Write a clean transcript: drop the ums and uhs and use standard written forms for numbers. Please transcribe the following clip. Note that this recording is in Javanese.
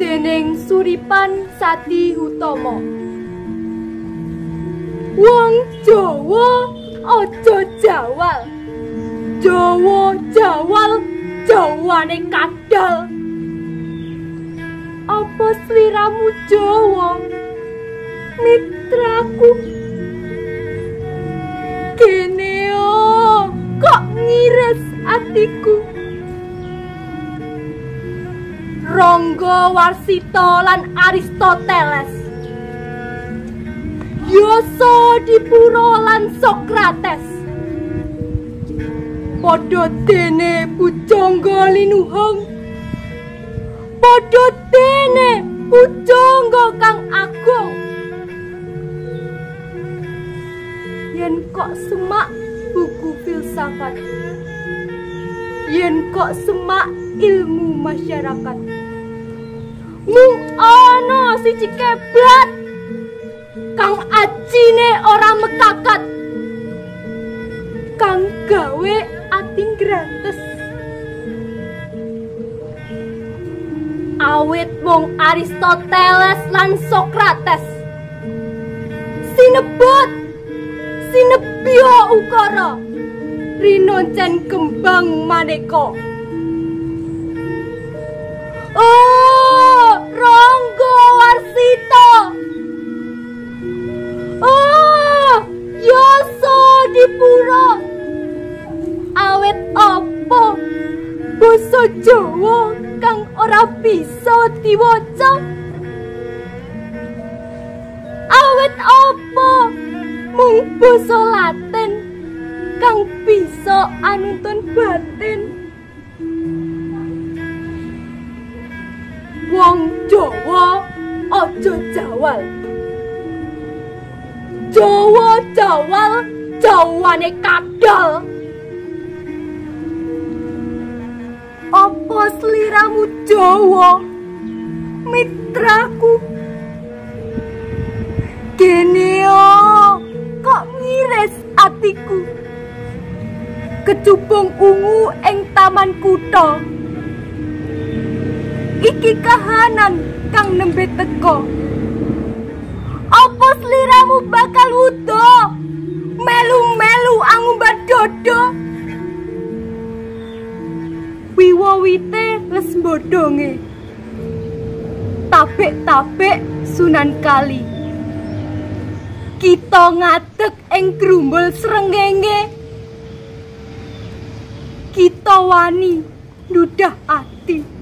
dening Suripan Sati Hutomo. Wong Jawa aja jawal, Jawa jawal jawane kadal. Apa sliramu Jawa, mitraku? Kene kok ngires atiku. Ronggo Warsito lan Aristoteles, Yoso Dipuro lan Sokrates, padha dene pujangga linuhung, padha dene pujangga kang agung. Yen kok semak buku filsafat, yen kok semak ilmu masyarakat, mung ana siji keblat kang ajine ora mekakat, kang gawe ati ngrantes. Awit wong Aristoteles lan Sokrates sinebya ukara rinoncen kembang maneka. Oh, Ronggo Warsito, oh, Yoso Dipuro, awet apa basa Jawa kang ora bisa diwaca? Awet apa mung basa Latin kang bisa anuntun batin? Wong Jawa aja jawal, Jawa jawal jawane kadal. Apa sliramu Jawa, mitraku? Kene kok ngiris atiku. Kecubung ungu ing taman kutha, iki kahanan kang nembe teka. Apa sliramu bakal wuda melu-melu angumbat dodo? Wiwawite les bodonge, tabek-tabek Sunan Kali, kita ngadeg ing grumbul srengenge, kita wani ndudah ati.